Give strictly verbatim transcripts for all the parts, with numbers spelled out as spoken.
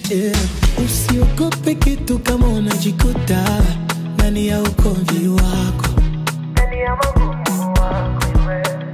yeah. Usiogope kitu kama unajikuta ndani ya ukomvi wako, ndani ya magumu wako.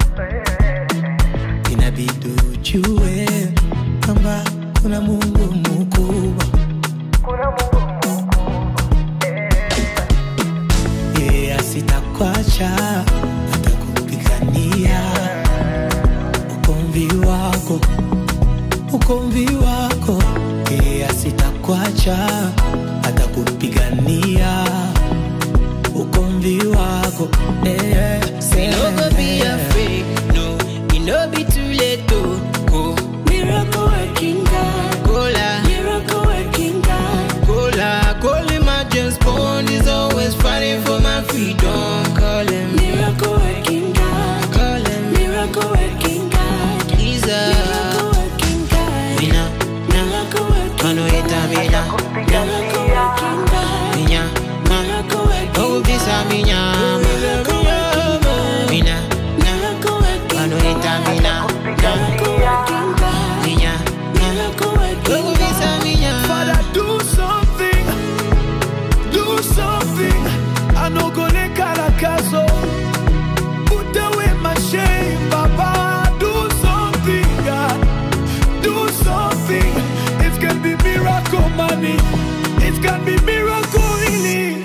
Inabidi ujue kwamba kuna Mungu mkubwa, kuna Mungu mkubwa, yeah. Yeah, sitakwacha atakupigania ukomvi wako, ukomvi wako. Yeah, sitakwacha atakupigania ukomvi wako, yeah. Say no go be afraid, no, it no be too late to go. Miracle working God, Gola, miracle working God. Gola, call him my James Bond, he's always fighting for my freedom. Call him Miracle working God, call him miracle working God. He's a Miracle working God, Mina, miracle working God. Mano eta Mina, Miracle working God, Minya, Ma, miracle working Oh bisa Minya, miracle working God. Mina, Miracle working Mano eta Mina, miracle working God. Minya, Miracle working Oh bisa Minya. Father, do something, do something. I no go le caracas. Put away my shame, Baba. Do something, God. Do something. It's gonna be miracle money. It's gonna be miracle healing.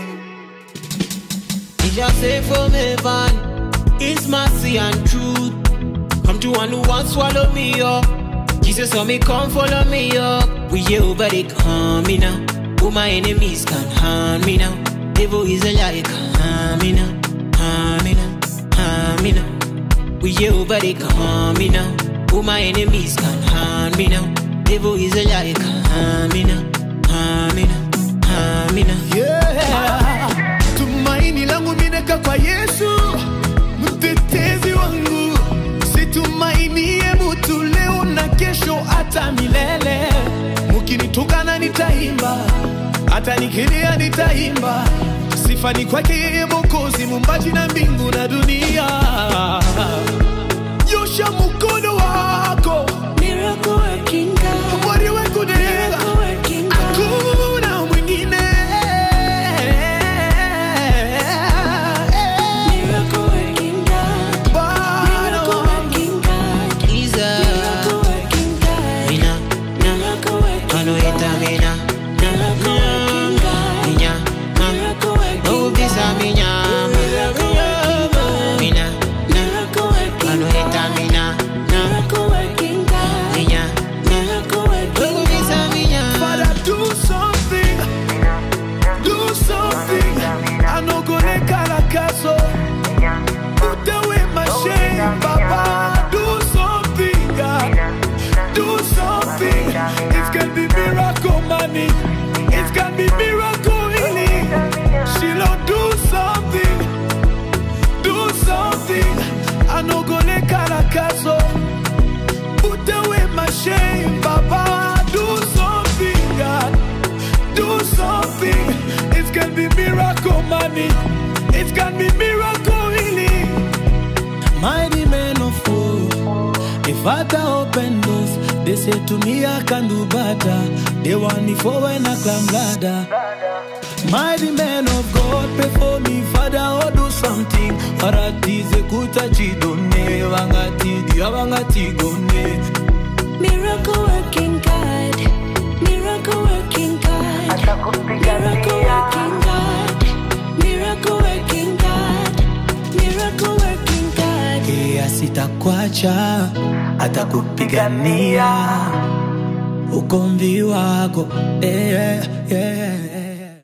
He just say from heaven, it's mercy and truth. Come to one who won't swallow me up. Jesus saw me, come follow me up. We here over they calm me now. Who my enemies can't harm me now. Devil is a liar, can't harm me now. Harm me now, harm me now. We here over they calm me now. Who my enemies can't harm me now. Devil is a liar, can't harm me now. Harm me now, harm me now. Yeah. Tumaini langu mineka kwa Yesu, mtetezi wangu. Situmainie mutu leo na kesho hata milele. Mukinitukana nitaimba, hata nikilia nitaimba. Sifa ni kwake yeye Mwokozi, muumbaji na mbingu na dunia. Nyosha mkono wako, Miracle working God, mwari wetu nega, miracle working God. hakuna mwingine. Miracle working God, miracle working God. He's a Miracle working God, Mina, na, miracle working Mano God. eta Mina, Miracle working God, Minya, Ma, miracle working Oh God. bisa Minya, Miracle working God, Mina, na, miracle working Mano eta God. Mina, na, Miracle working God, Minya, miracle working Oh bisa Minya. Father, do something, do something. I no go le caracas. Put away my shame, Baba. Do something, God. Do something. It's gonna be miracle money. It's gonna be miracle healing. She'll do something, do something. I no go le caracas. Put away my shame, Baba. Do something, God. Do something. It's gonna be miracle money. It's gonna be miracle healing. Mighty man of war, if Father open doors, they say to me I can do better. They want me for when I climb ladder. Mighty man of God, pray for me, Father, or do something. Waratize kutachidone, wangati dia wangati gone. Miracle working God, miracle working God, miracle working God, miracle working God, miracle working God. Yeah, sitakwacha atakupigania ukomvi wako, yeah, yeah.